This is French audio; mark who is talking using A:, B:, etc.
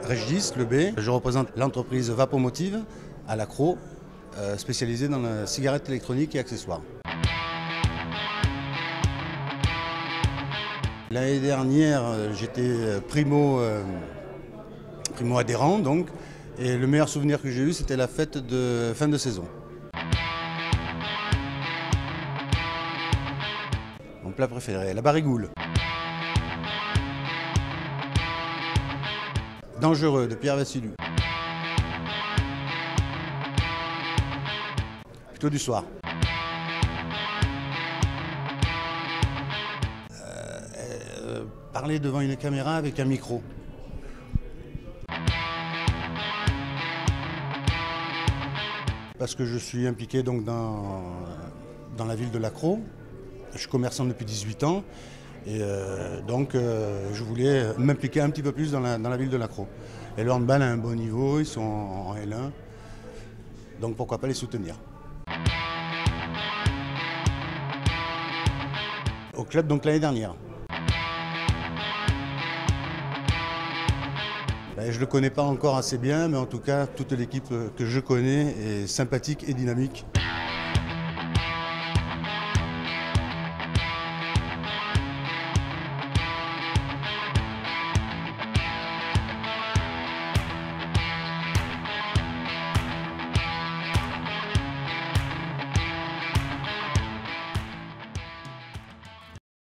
A: Régis Le B. Je représente l'entreprise Vapomotive à l'Accro, spécialisée dans la cigarette électronique et accessoires. L'année dernière, j'étais primo adhérent, donc, et le meilleur souvenir que j'ai eu, c'était la fête de fin de saison. Mon plat préféré, la barigoule. Dangereux, de Pierre Vassilou. Plutôt du soir. Parler devant une caméra avec un micro. Parce que je suis impliqué donc dans la ville de l'Accro. Je suis commerçant depuis 18 ans et donc je voulais m'impliquer un petit peu plus dans la ville de l'Accro. Et le handball a un bon niveau, ils sont en L1, donc pourquoi pas les soutenir. Au club donc l'année dernière. Je ne le connais pas encore assez bien, mais en tout cas toute l'équipe que je connais est sympathique et dynamique.